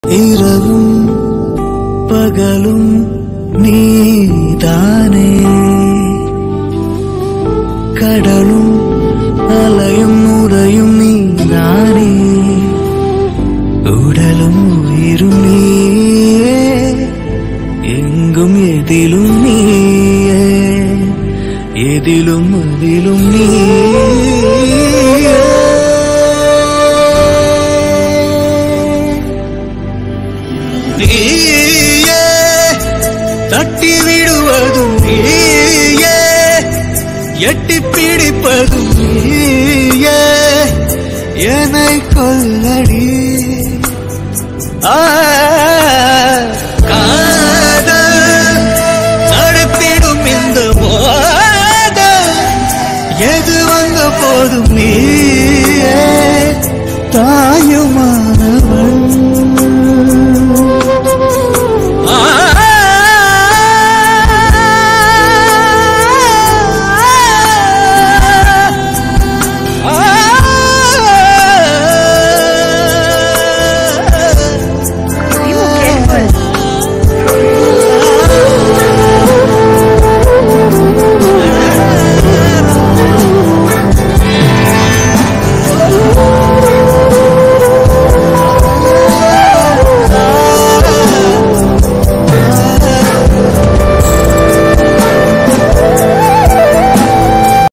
இரவும் பகலும் நீதானே, கடலும் அலையும் நுரையும் நீதானே, உடலும் உயிரும் நீயே, எங்கும் எதிலும் நீயே, எதிலும் அதிலும் நீயே. நீயே தட்டி விடுவதும் நீயே, எட்டி பிடிப்பதும் நீயே, என்னை கொல்லடி.